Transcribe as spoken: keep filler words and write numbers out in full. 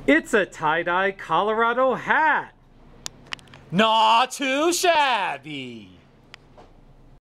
It's a tie-dye Colorado hat. Not too shabby.